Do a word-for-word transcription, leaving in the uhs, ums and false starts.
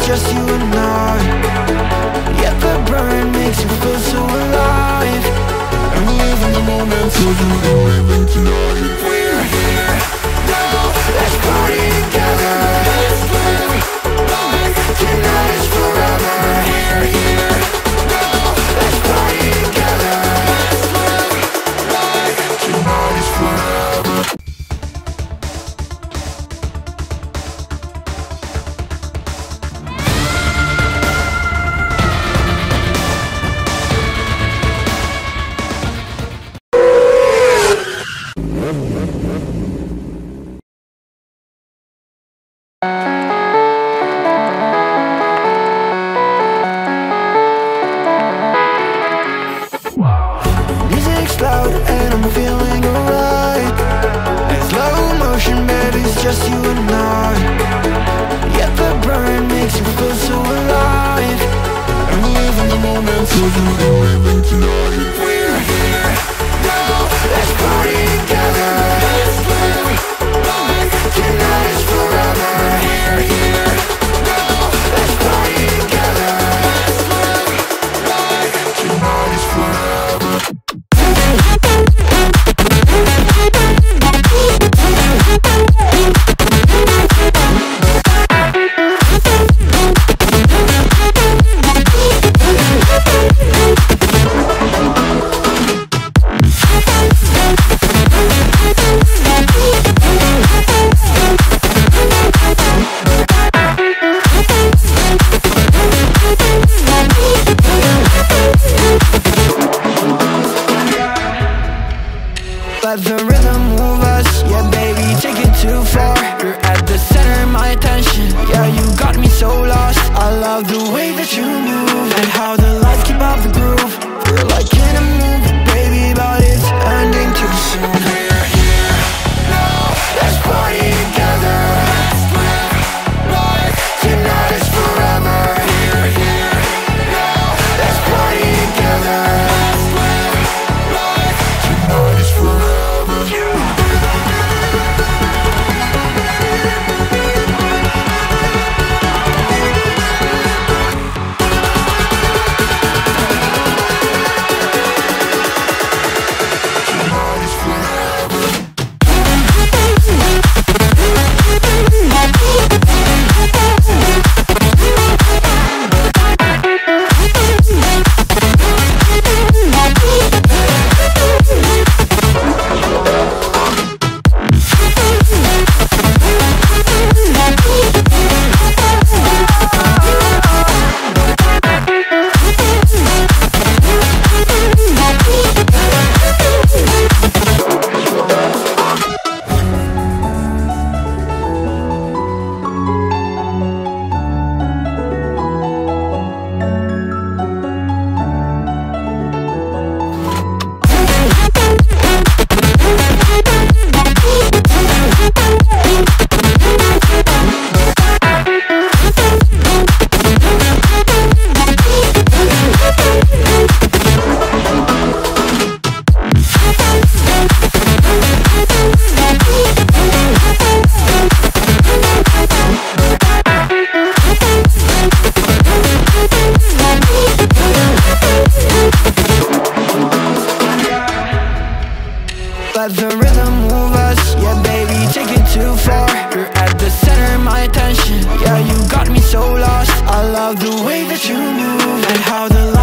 just you and I. Yet the burn makes you feel so alive. And we live in the moment, so you can live it tonight. We're here now, let's party together. Let's live like tonight is forever. We're here now, let's party together. Let's live like tonight is forever. Music's loud and I'm feeling alright. In slow motion, baby, it's just you and I. Yet the burn makes you feel so alive. And we live in the moment, so you can live it tonight. We're here now, let's party together. Let's live like tonight is forever. We're here now, let's party together. Let's live like tonight is forever. Let the rhythm move us, yeah baby, take it too far. You're at the center of my attention, yeah you got me so lost. I love the way that you move, and how the lights keep up the groove. We're like in a movie, baby, but it's ending too soon. We're here now, let's party together. Let's live like tonight is forever. We're here now, let's party together. Let's live like tonight is forever. Let the rhythm move us, yeah baby, take it too far. You're at the center of my attention, yeah you got me so lost. I love the way that you move, and how the